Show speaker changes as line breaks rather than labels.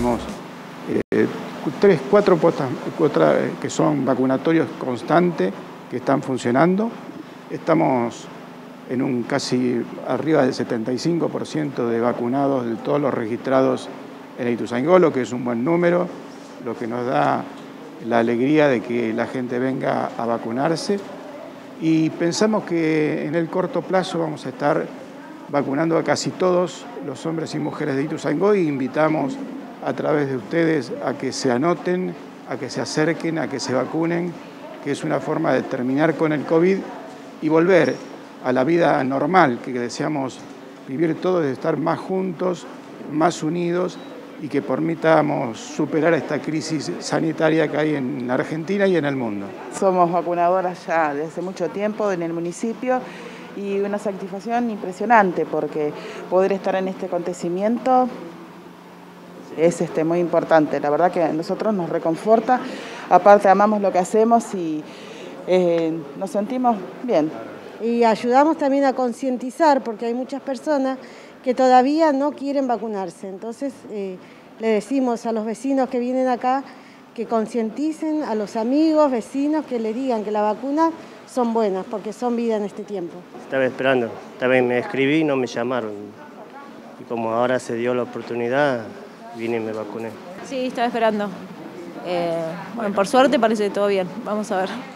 tenemos 3, 4 cuotas que son vacunatorios constantes, que están funcionando. Estamos en un casi arriba del 75% de vacunados de todos los registrados en Ituzaingó, lo que es un buen número, lo que nos da la alegría de que la gente venga a vacunarse. Y pensamos que en el corto plazo vamos a estar vacunando a casi todos los hombres y mujeres de Ituzaingó, y invitamos a través de ustedes a que se anoten, a que se acerquen, a que se vacunen, que es una forma de terminar con el COVID y volver a la vida normal que deseamos vivir todos, de estar más juntos, más unidos, y que permitamos superar esta crisis sanitaria que hay en la Argentina y en el mundo.
Somos vacunadoras ya desde hace mucho tiempo en el municipio, y una satisfacción impresionante porque poder estar en este acontecimiento es muy importante. La verdad que a nosotros nos reconforta, aparte amamos lo que hacemos y nos sentimos bien.
Y ayudamos también a concientizar, porque hay muchas personas que todavía no quieren vacunarse. Entonces le decimos a los vecinos que vienen acá que concienticen, a los amigos, vecinos, que le digan que la vacuna son buenas, porque son vida en este tiempo.
Estaba esperando, también me escribí y no me llamaron. Y como ahora se dio la oportunidad, vine y me vacuné.
Sí, estaba esperando. Bueno, por suerte parece todo bien, vamos a ver.